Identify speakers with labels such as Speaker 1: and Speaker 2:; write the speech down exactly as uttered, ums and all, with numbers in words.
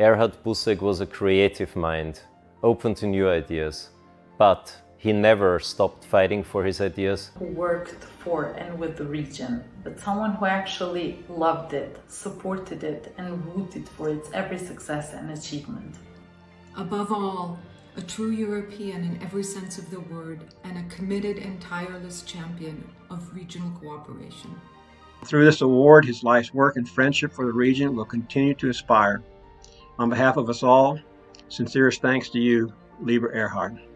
Speaker 1: Erhard Busek was a creative mind, open to new ideas, but he never stopped fighting for his ideas.
Speaker 2: Who worked for and with the region, but someone who actually loved it, supported it, and rooted for its every success and achievement.
Speaker 3: Above all, a true European in every sense of the word, and a committed and tireless champion of regional cooperation.
Speaker 4: Through this award, his life's work and friendship for the region will continue to inspire. On behalf of us all, sincerest thanks to you, lieber Erhard.